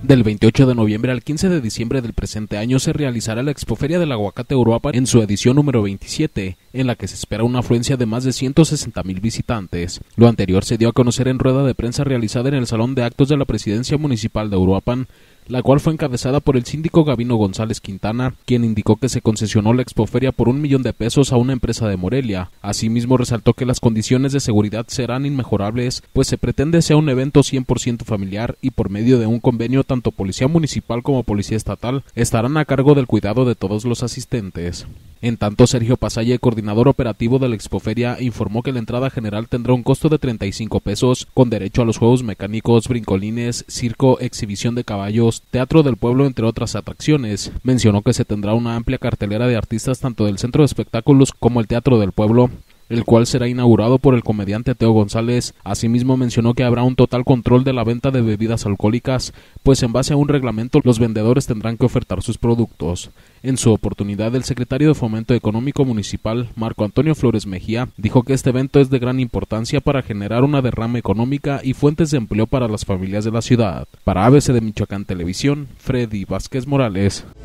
Del 28 de noviembre al 15 de diciembre del presente año se realizará la Expoferia del Aguacate Uruapan en su edición número 27, en la que se espera una afluencia de más de 160,000 visitantes. Lo anterior se dio a conocer en rueda de prensa realizada en el Salón de Actos de la Presidencia Municipal de Uruapan, la cual fue encabezada por el síndico Gabino González Quintana, quien indicó que se concesionó la Expoferia por $1,000,000 a una empresa de Morelia. Asimismo, resaltó que las condiciones de seguridad serán inmejorables, pues se pretende sea un evento 100% familiar y por medio de un convenio tanto Policía Municipal como Policía Estatal estarán a cargo del cuidado de todos los asistentes. En tanto, Sergio Pasalle, coordinador operativo de la Expoferia, informó que la entrada general tendrá un costo de $35, con derecho a los juegos mecánicos, brincolines, circo, exhibición de caballos, teatro del pueblo, entre otras atracciones. Mencionó que se tendrá una amplia cartelera de artistas tanto del Centro de Espectáculos como el Teatro del Pueblo, el cual será inaugurado por el comediante Teo González. Asimismo, mencionó que habrá un total control de la venta de bebidas alcohólicas, pues en base a un reglamento los vendedores tendrán que ofertar sus productos. En su oportunidad, el secretario de Fomento Económico Municipal, Marco Antonio Flores Mejía, dijo que este evento es de gran importancia para generar una derrama económica y fuentes de empleo para las familias de la ciudad. Para ABC de Michoacán Televisión, Freddy Vázquez Morales.